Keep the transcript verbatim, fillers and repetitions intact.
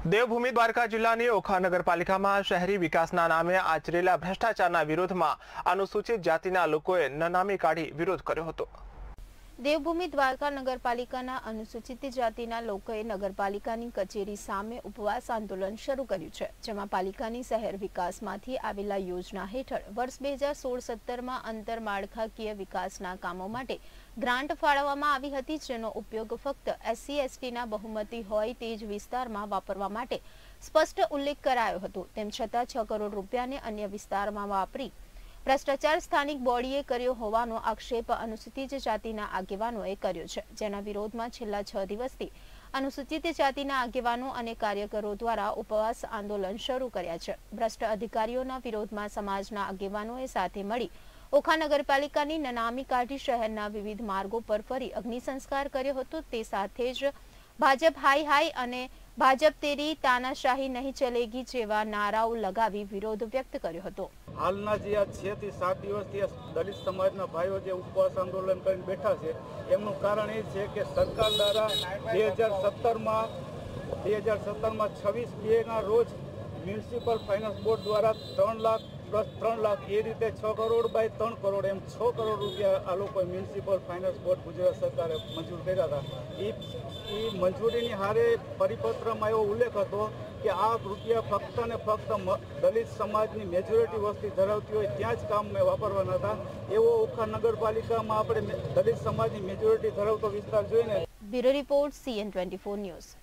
દેવભૂમિ દ્વારકા જિલ્લાની ઓખા નગરપાલિકામાં શહેરી વિકાસના નામે આચરેલા ભ્રષ્ટાચારના વિરોધમાં અનુસૂચિત જાતિના લોકોએ નનામી કાઢી વિરોધ કર્યો હતો। દેવભૂમિ દ્વારકા નગરપાલિકાના અનુસૂચિત જાતિના લોકોએ નગરપાલિકાની કચેરી સામે ઉપવાસ આંદોલન શરૂ કર્યું છે, જેમાં પાલિકાની શહેર વિકાસમાંથી આવેલા યોજના હેઠળ વર્ષ બે હજાર સોળ સત્તરમાં આંતરમાળખાકીય વિકાસના કામો માટે ગ્રાન્ટ ફાળવવામાં આવી હતી, જેનો ઉપયોગ ફક્ત એસસી એસટીના બહુમતી હોય તે જ વિસ્તારમાં વાપરવા માટે સ્પષ્ટ ઉલ્લેખ કરાયો હતો। તેમ છતાં છ કરોડ રૂપિયાને અન્ય વિસ્તારમાં વાપરી ભ્રષ્ટાચાર સ્થાનિક બોડીએ કર્યો હોવાનો આક્ષેપ અનુસૂચિત જાતિના આગેવાનોએ કર્યો છે, જેના વિરોધમાં છેલ્લા છ દિવસથી અનુસૂચિત જાતિના આગેવાનો અને કાર્યકરો દ્વારા ઉપવાસ આંદોલન શરૂ કર્યા છે। ભ્રષ્ટ અધિકારીઓના વિરોધમાં સમાજના આગેવાનોએ સાથે મળી ઓખા નગરપાલિકાની નનામી કાઢી શહેરના વિવિધ માર્ગો પર ફરી અગ્નિ સંસ્કાર કર્યો હતો। તે સાથે જ ભાજપ હાઈ હાઈ અને ભાજપ તેરી તાનાશાહી નહીં ચલેગી જેવા નારાઓ લગાવી વિરોધ વ્યક્ત કર્યો હતો। હાલના જે આ છ થી સાત દિવસથી દલિત સમાજના ભાઈઓ જે ઉપવાસ આંદોલન કરીને બેઠા છે, એમનું કારણ એ છે કે સરકાર દ્વારા બે હજાર સત્તરમાં બે હજાર સત્તરમાં છવ્વીસ બે ના રોજ મ્યુનિસિપલ ફાઇનાન્સ બોર્ડ દ્વારા ત્રણ લાખ પ્લસ ત્રણ લાખ એ રીતે છ કરોડ બાય ત્રણ કરોડ એમ છ કરોડ રૂપિયા આ લોકોએ મ્યુનિસિપલ ફાઇનાન્સ બોર્ડ ગુજરાત સરકારે મંજૂર કર્યા હતા। એ એ મંજૂરીની હારે પરિપત્રમાં એવો ઉલ્લેખ હતો કે આ રૂપિયા ફક્ત ને ફક્ત દલિત સમાજની મેજોરિટી વસ્તી ધરાવતી હોય ત્યાં જ કામ મેં વાપરવાના હતા। એવો ઓખા નગરપાલિકામાં આપણે દલિત સમાજની મેજોરિટી ધરાવતો વિસ્તાર જોઈને bureau report CN twenty four news.